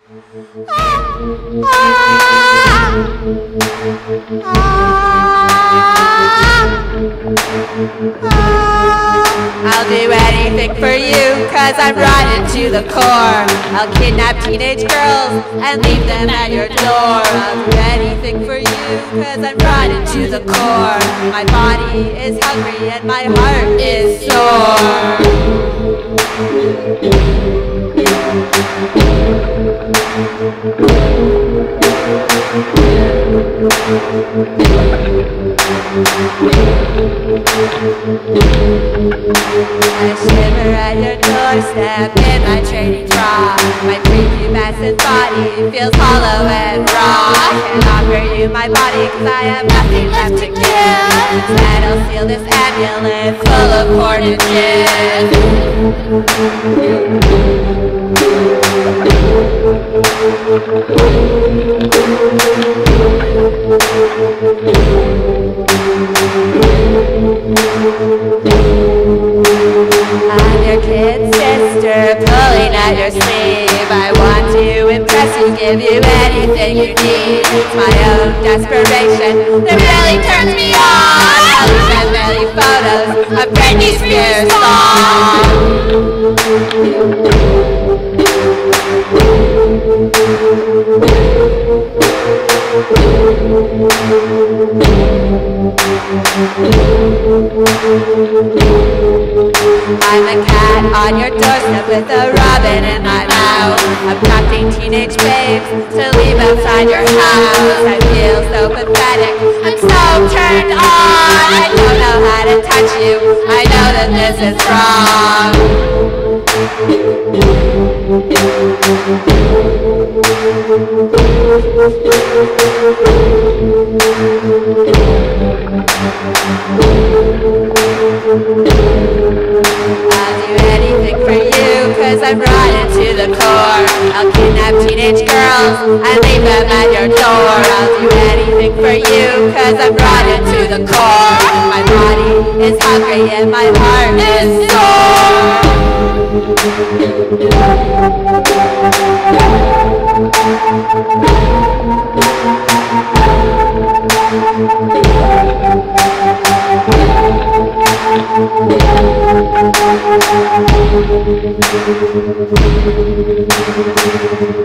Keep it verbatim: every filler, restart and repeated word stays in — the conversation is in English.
I'll do anything for you, cause I'm rotten to the core. I'll kidnap teenage girls and leave them at your door. I'll do anything for you, cause I'm rotten to the core. My body is hungry and my heart is sore. I shiver at your doorstep in my training bra. My prepubescent body feels hollow and raw. I can't offer you my body cause I have nothing left to give. Instead I'll seal this ambulance full of cordages. I'm your kid sister, pulling at your sleeve. I want to impress you, give you anything you need. It's my own desperation that really turns me on. I'll send many photos of Britney Spears' I'm a cat on your doorstep with a robin in my mouth, abducting teenage babes to leave outside your house. I feel so pathetic, I'm so turned on. I don't know how to touch you, I know that this is wrong. I'll do anything for you, cause I'm rotten to the core. I'll kidnap teenage girls and leave them at your door. I'll do anything for you, cause I'm rotten to the core. My body is hungry and my heart is sore. Thank you.